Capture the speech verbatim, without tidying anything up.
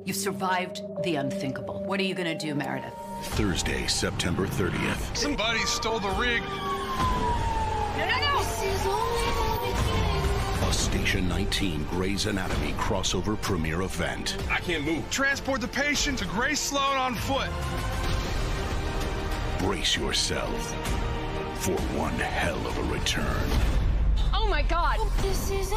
You've survived the unthinkable. What are you gonna do, Meredith? Thursday, September thirtieth. Somebody stole the rig. No, no, no! This is only the beginning. A Station nineteen Grey's Anatomy crossover premiere event. I can't move. Transport the patient to Grace Sloan on foot. Brace yourself for one hell of a return. Oh my God! This is